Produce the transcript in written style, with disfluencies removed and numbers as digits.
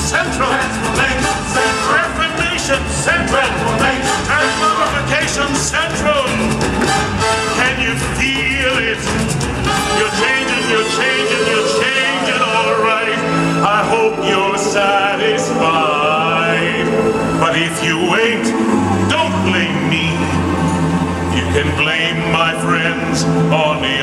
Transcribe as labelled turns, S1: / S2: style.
S1: Central. Reformation Central. Transmogrification Central. Can you feel it? You're changing, you're changing, you're changing, all right. I hope you're satisfied. But if you ain't, don't blame me. You can blame my friends on the